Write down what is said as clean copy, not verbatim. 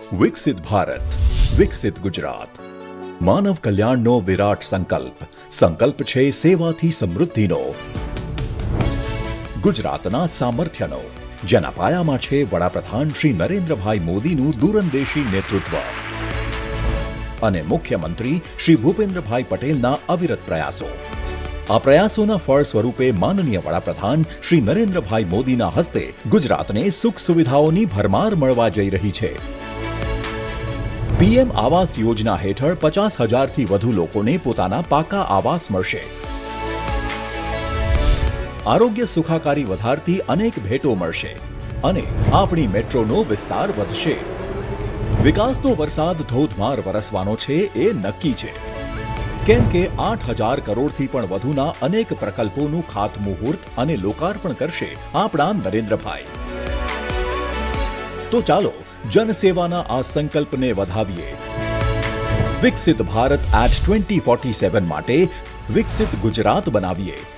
વિકસિત ભારત, વિકસિત ગુજરાત. માનવ કલ્યાણનો વિરાટ સંકલ્પ. સંકલ્પ છે સેવાથી સમૃદ્ધિનો. ગુજરાતના સામર્થ્યનો, જેના પાયામાં છે વડાપ્રધાન શ્રી નરેન્દ્રભાઈ મોદીનું દૂરંદેશી નેતૃત્વ અને મુખ્યમંત્રી શ્રી ભૂપેન્દ્રભાઈ પટેલના અવિરત પ્રયાસો. આ પ્રયાસોના ફળ સ્વરૂપે માનનીય વડાપ્રધાન શ્રી નરેન્દ્રભાઈ મોદીના હસ્તે ગુજરાતને સુખ સુવિધાઓની ભરમાર મળવા જઈ રહી છે. પીએમ આવાસ યોજના હેઠળ 50,000થી વધુ લોકોને પોતાના પાકા આવાસ મળશે. આરોગ્ય સુખાકારી વધારતી અનેક ભેટો મળશે અને આપણી મેટ્રોનો વિસ્તાર વધશે. વિકાસનો વરસાદ ધોધમાર વરસવાનો છે એ નક્કી છે, કેમ કે 8,000 કરોડથી પણ વધુના અનેક પ્રકલ્પોનું ખાતમુહૂર્ત અને લોકાર્પણ કરશે આપણા નરેન્દ્રભાઈ. તો ચાલો જનસેવાના આ સંકલ્પને વધાવીએ. વિકસિત ભારત એટ 2047 માટે વિકસિત ગુજરાત બનાવીએ.